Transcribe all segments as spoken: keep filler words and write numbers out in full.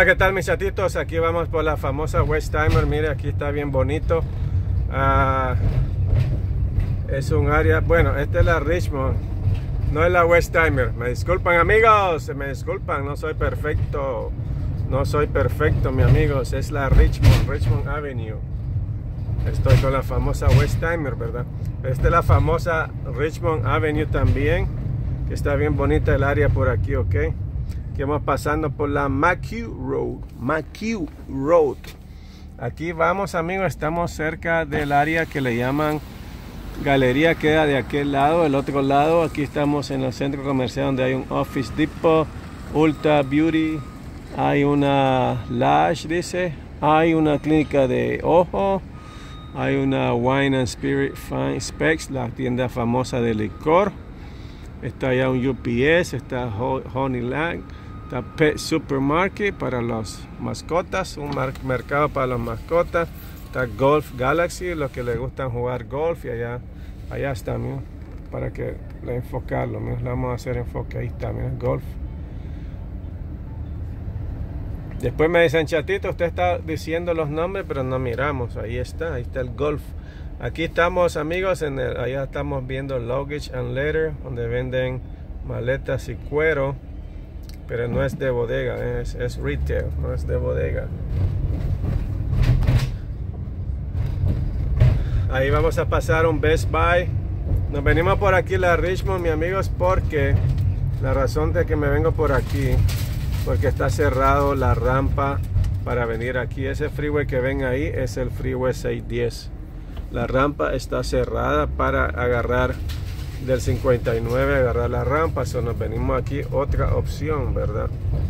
Hola, ¿qué tal mis chatitos? Aquí vamos por la famosa Westheimer. Mire, aquí está bien bonito. Uh, es un área, bueno, esta es la Richmond, no es la Westheimer. Me disculpan amigos, me disculpan, no soy perfecto. No soy perfecto, mis amigos. Es la Richmond, Richmond Avenue. Estoy con la famosa Westheimer, ¿verdad? Esta es la famosa Richmond Avenue también, que está bien bonita el área por aquí, ¿ok? Aquí vamos pasando por la McHugh Road. McHugh Road. Aquí vamos, amigos, estamos cerca del área que le llaman Galería, queda de aquel lado, el otro lado. Aquí estamos en el centro comercial donde hay un Office Depot, Ulta Beauty, hay una Lash, dice, hay una clínica de ojo, hay una Wine and Spirit Fine Specs, la tienda famosa de licor. Está allá un U P S, está Honeyland, está Pet Supermarket para las mascotas, un mercado para las mascotas. Está Golf Galaxy, los que les gustan jugar golf, y allá, allá está, mira, para que le enfocarlo, mira, le vamos a hacer enfoque, ahí está, mira, golf. Después me dicen, chatito, usted está diciendo los nombres, pero no miramos. Ahí está, ahí está el golf. Aquí estamos, amigos, en el, allá estamos viendo Luggage and Leather, donde venden maletas y cuero, pero no es de bodega, es, es retail, no es de bodega. Ahí vamos a pasar un Best Buy. Nos venimos por aquí la Richmond, mis amigos, porque la razón de que me vengo por aquí, porque está cerrado la rampa para venir aquí. Ese freeway que ven ahí es el freeway seiscientos diez. La rampa está cerrada para agarrar del cincuenta y nueve, agarrar la rampa. So nos venimos aquí, otra opción, ¿verdad?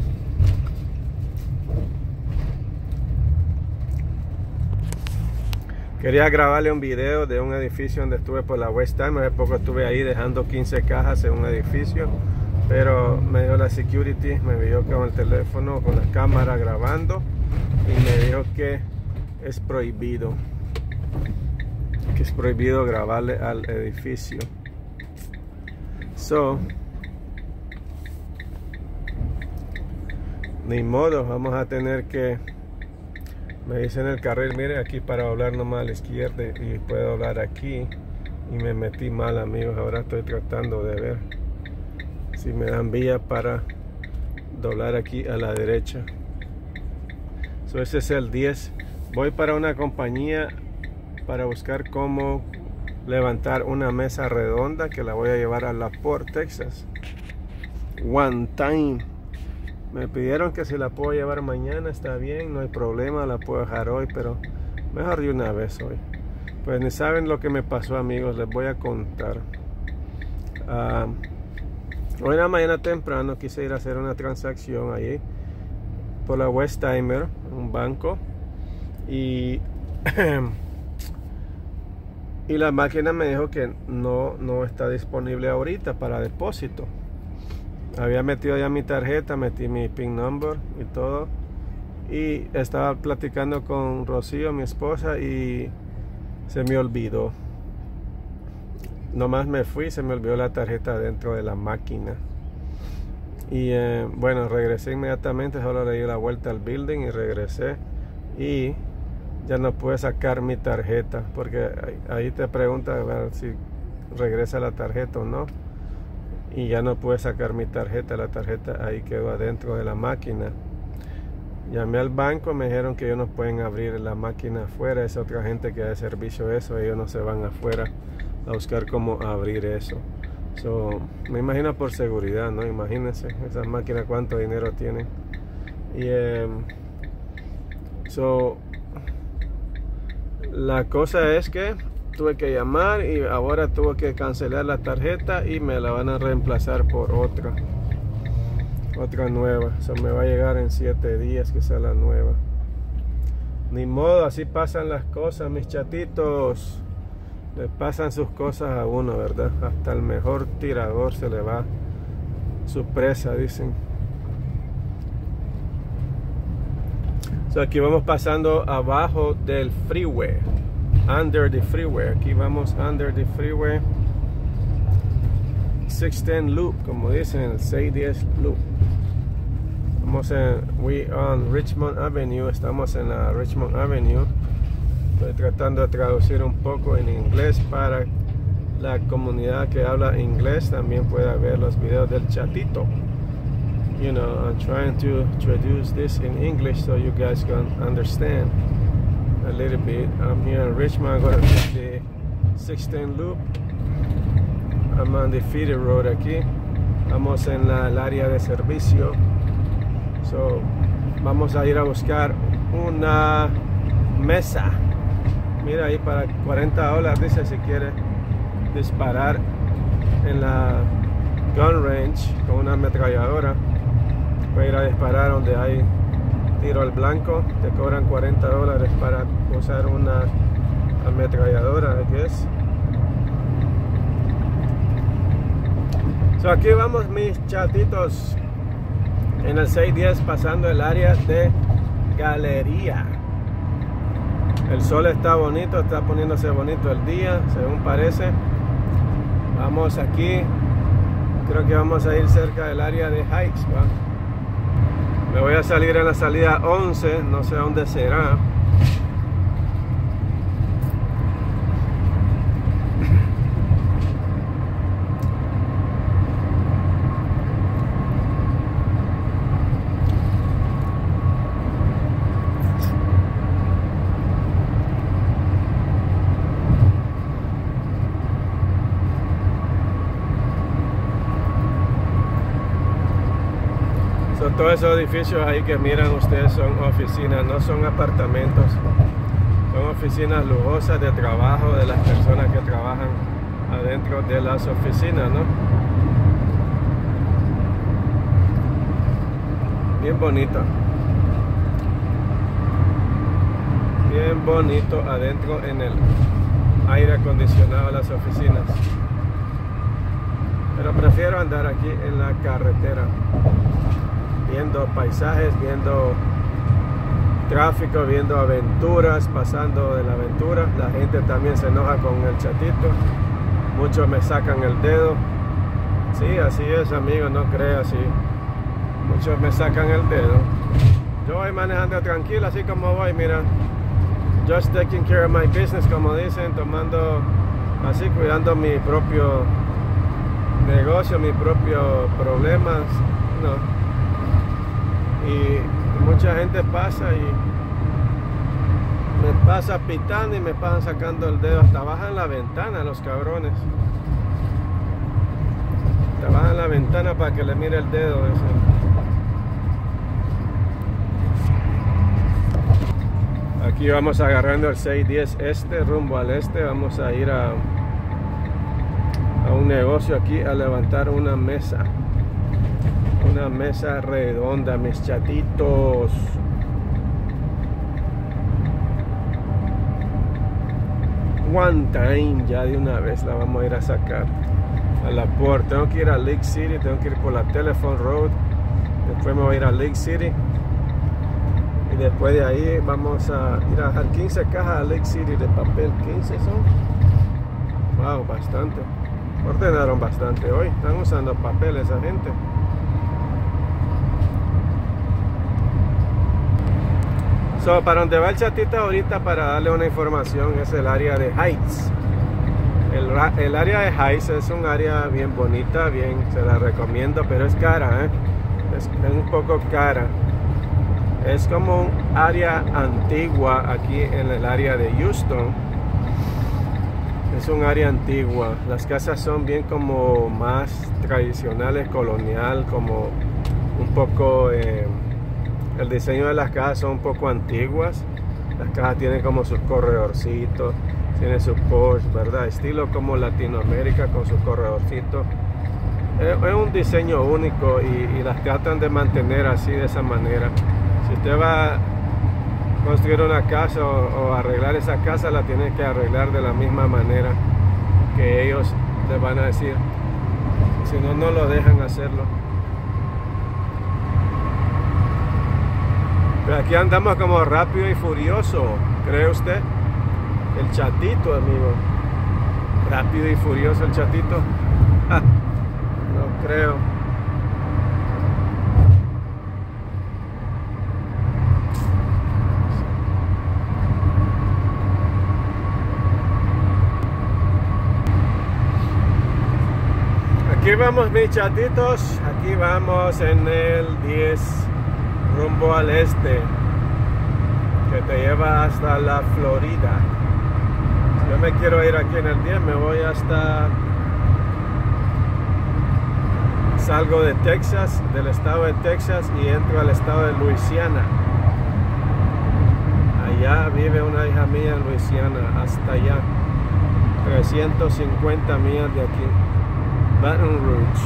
Quería grabarle un video de un edificio donde estuve por la Westheimer. Hace poco estuve ahí dejando quince cajas en un edificio, pero me dio la security, me vio con el teléfono, con la cámara grabando, y me dijo que es prohibido, que es prohibido grabarle al edificio. So, ni modo, vamos a tener que, me dicen el carril, mire, aquí para doblar nomás a la izquierda y puedo doblar aquí, y me metí mal, amigos. Ahora estoy tratando de ver si me dan vía para doblar aquí a la derecha. So, ese es el diez. Voy para una compañía para buscar cómo levantar una mesa redonda, que la voy a llevar a La Porte, Texas. One time. Me pidieron que si la puedo llevar mañana, está bien, no hay problema, la puedo dejar hoy, pero mejor de una vez hoy. Pues ni saben lo que me pasó, amigos, les voy a contar. Uh, hoy en la mañana temprano quise ir a hacer una transacción allí por la Westheimer, un banco, y y la máquina me dijo que no, no está disponible ahorita para depósito. Había metido ya mi tarjeta, metí mi PIN number y todo, y estaba platicando con Rocío, mi esposa, y se me olvidó. Nomás me fui, se me olvidó la tarjeta dentro de la máquina. Y eh, bueno, regresé inmediatamente, solo le di la vuelta al building y regresé, y ya no pude sacar mi tarjeta, porque ahí te pregunta a ver si regresa la tarjeta o no, y ya no pude sacar mi tarjeta. La tarjeta ahí quedó adentro de la máquina. Llamé al banco, me dijeron que ellos no pueden abrir la máquina afuera, es otra gente que da servicio eso, ellos no se van afuera a buscar cómo abrir eso. So, me imagino por seguridad, ¿no? Imagínense, esas máquinas cuánto dinero tienen. Y eh, so, la cosa es que tuve que llamar, y ahora tuve que cancelar la tarjeta y me la van a reemplazar por otra otra nueva. Eso me va a llegar en siete días, que sea la nueva. Ni modo, así pasan las cosas, mis chatitos. Le pasan sus cosas a uno, ¿verdad? Hasta el mejor tirador se le va su presa, dicen. So, aquí vamos pasando abajo del freeway, under the freeway. Aquí vamos under the freeway, seiscientos diez loop, como dicen, el seiscientos diez loop. Estamos en we on Richmond Avenue, estamos en la Richmond Avenue. Estoy tratando de traducir un poco en inglés para la comunidad que habla inglés también pueda ver los videos del chatito. You know, I'm trying to introduce this in English so you guys can understand a little bit. I'm here in Richmond. I'm going to take the sixteen loop. I'm on the feeder road aquí. Vamos en la, el área de servicio. So, vamos a ir a buscar una mesa. Mira ahí para cuarenta dólares dice si quiere disparar en la gun range con una ametralladora. Puede ir a disparar donde hay tiro al blanco. Te cobran cuarenta dólares para usar una ametralladora, I guess. So, aquí vamos mis chatitos en el seis diez pasando el área de galería. El sol está bonito, está poniéndose bonito el día, según parece. Vamos aquí, creo que vamos a ir cerca del área de Heights, ¿va? Me voy a salir en la salida once, no sé dónde será. Todos esos edificios ahí que miran ustedes son oficinas, no son apartamentos. Son oficinas lujosas de trabajo de las personas que trabajan adentro de las oficinas, ¿no? Bien bonito. Bien bonito adentro en el aire acondicionado de las oficinas. Pero prefiero andar aquí en la carretera, viendo paisajes, viendo tráfico, viendo aventuras, pasando de la aventura. La gente también se enoja con el chatito. Muchos me sacan el dedo. Sí, así es, amigo, no creas así. Muchos me sacan el dedo. Yo voy manejando tranquilo, así como voy, mira. Just taking care of my business, como dicen, tomando, así, cuidando mi propio negocio, mis propios problemas, no. Y mucha gente pasa y me pasa pitando y me pasan sacando el dedo. Hasta bajan la ventana los cabrones. Hasta bajan la ventana para que le mire el dedo ese. Aquí vamos agarrando el seis diez este rumbo al este. Vamos a ir a, a un negocio aquí a levantar una mesa. Una mesa redonda, mis chatitos. One time, ya de una vez la vamos a ir a sacar a la puerta. Tengo que ir a Lake City, tengo que ir por la Telephone Road. Después me voy a ir a Lake City. Y después de ahí vamos a ir a dejar quince cajas a Lake City de papel. quince son. Wow, bastante. Ordenaron bastante hoy. Están usando papel esa gente. So, para donde va el chatito ahorita, para darle una información, es el área de Heights. El, el área de Heights es un área bien bonita, bien, se la recomiendo, pero es cara, ¿eh? es, es un poco cara. Es como un área antigua aquí en el área de Houston. Es un área antigua. Las casas son bien como más tradicionales, colonial, como un poco... Eh, el diseño de las casas son un poco antiguas. Las casas tienen como sus corredorcitos, tienen sus Porsche, ¿verdad? Estilo como Latinoamérica con sus corredorcitos. Es, es un diseño único y, y las tratan de mantener así, de esa manera. Si usted va a construir una casa o, o arreglar esa casa, la tiene que arreglar de la misma manera que ellos le van a decir. Si no, no lo dejan hacerlo. Pero aquí andamos como rápido y furioso, ¿cree usted? El chatito, amigo. Rápido y furioso el chatito. No creo. Aquí vamos, mis chatitos, aquí vamos en el diez rumbo al este, que te lleva hasta la Florida. Si yo me quiero ir aquí en el diez, me voy hasta... Salgo de Texas, del estado de Texas, y entro al estado de Luisiana. Allá vive una hija mía en Luisiana, hasta allá, trescientas cincuenta millas de aquí, Baton Rouge.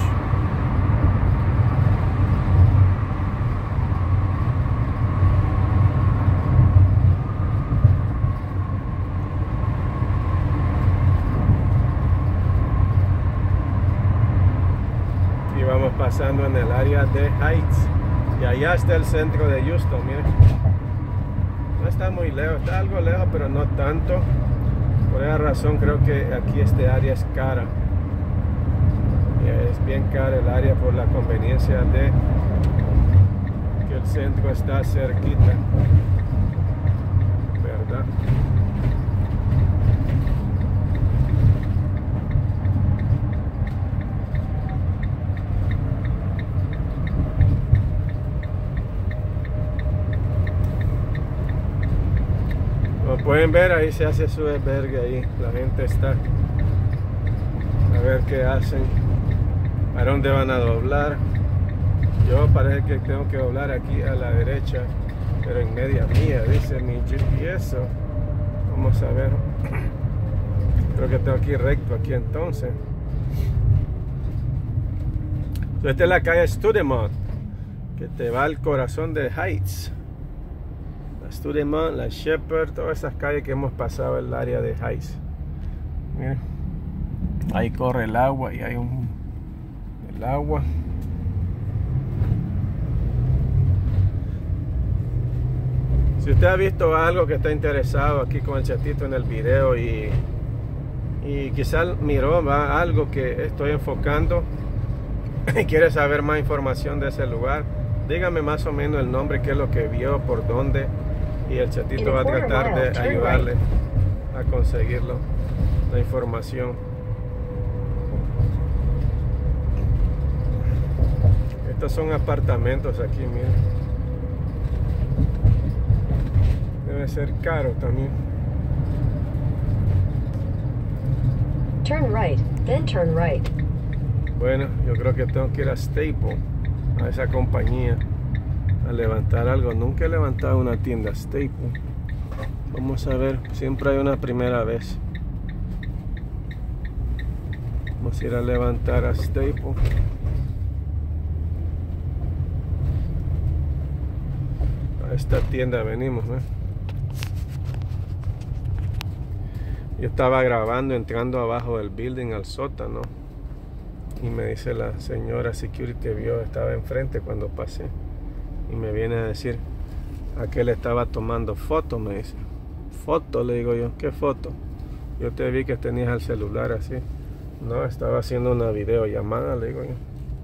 Y vamos pasando en el área de Heights, y allá está el centro de Houston. Miren, no está muy lejos, está algo lejos, pero no tanto. Por esa razón creo que aquí este área es cara. Es bien cara el área por la conveniencia de que el centro está cerquita, ¿verdad? Como pueden ver, ahí se hace su albergue, ahí la gente está a ver qué hacen. ¿A dónde van a doblar? Yo parece que tengo que doblar aquí a la derecha, pero en media mía, dice mi G P S. Vamos a ver. Creo que tengo que ir recto aquí entonces. Esta es la calle Studemont, que te va al corazón de Heights. La Studemont, la Shepherd, todas esas calles que hemos pasado en el área de Heights. Miren, ahí corre el agua y hay un el agua. Si usted ha visto algo que está interesado aquí con el chatito en el video y, y quizás miró ¿va? algo que estoy enfocando y quiere saber más información de ese lugar, dígame más o menos el nombre, qué es lo que vio, por dónde, y el chatito va a tratar de ayudarle a conseguirlo, la información. Estos son apartamentos aquí, miren. Debe ser caro también. Turn right, then turn right. Bueno, yo creo que tengo que ir a Staples, a esa compañía, a levantar algo. Nunca he levantado una tienda Staples. Vamos a ver, siempre hay una primera vez. Vamos a ir a levantar a Staples. A esta tienda venimos, ¿eh? Yo estaba grabando entrando abajo del building al sótano, y me dice la señora security, vio, estaba enfrente cuando pasé, y me viene a decir a qué le estaba tomando foto. Me dice, foto, le digo yo, ¿qué foto? Yo te vi que tenías el celular así. No, estaba haciendo una videollamada, le digo yo.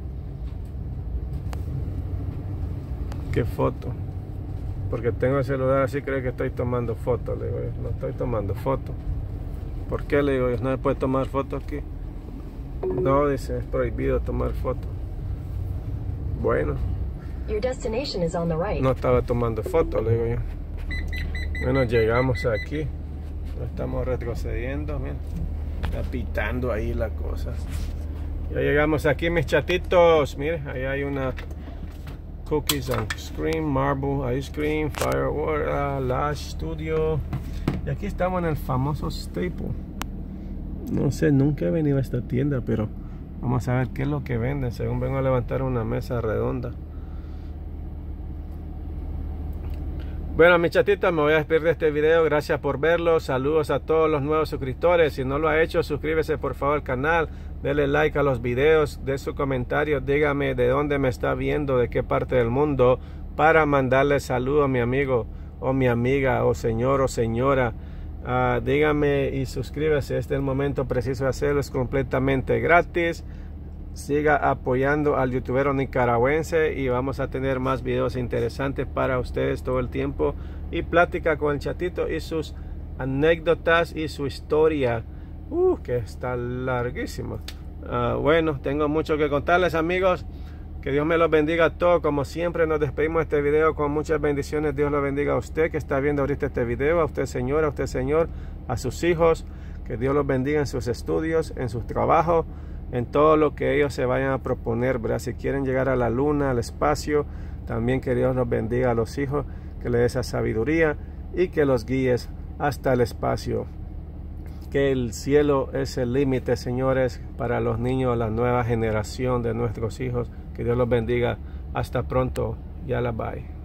¿Qué foto? Porque tengo el celular así, cree que estoy tomando fotos, le digo yo. No estoy tomando fotos. ¿Por qué? Le digo yo, no se puede tomar fotos aquí. No, dice, es prohibido tomar fotos. Bueno, Your destination is on the right. no estaba tomando fotos, le digo yo. Bueno, llegamos aquí. No estamos retrocediendo, mira. Está pitando ahí la cosa. Ya llegamos aquí, mis chatitos. Mire, ahí hay una Cookies and Cream, Marble Ice Cream, Firewater, Lash Studio. Y aquí estamos en el famoso Staples. No sé, nunca he venido a esta tienda, pero vamos a ver qué es lo que venden. Según vengo a levantar una mesa redonda. Bueno, mis chatitos, me voy a despedir de este video. Gracias por verlo. Saludos a todos los nuevos suscriptores. Si no lo ha hecho, suscríbese por favor al canal. Dele like a los videos. De su comentario. Dígame de dónde me está viendo, de qué parte del mundo, para mandarle saludos a mi amigo o mi amiga, o señor o señora. Uh, dígame y suscríbase. Este es el momento preciso de hacerlo. Es completamente gratis. Siga apoyando al youtubero nicaragüense y vamos a tener más videos interesantes para ustedes todo el tiempo, y plática con el chatito y sus anécdotas y su historia, uh, que está larguísima. Uh, bueno, tengo mucho que contarles, amigos. Que Dios me los bendiga a todos. Como siempre, nos despedimos de este video con muchas bendiciones. Dios lo bendiga a usted que está viendo ahorita este video, a usted, señora, a usted, señor, a sus hijos. Que Dios los bendiga en sus estudios, en sus trabajos, en todo lo que ellos se vayan a proponer, ¿verdad? Si quieren llegar a la luna, al espacio, también que Dios los bendiga a los hijos, que les dé esa sabiduría y que los guíes hasta el espacio. Que el cielo es el límite, señores, para los niños, la nueva generación de nuestros hijos. Que Dios los bendiga. Hasta pronto. Ya la bye.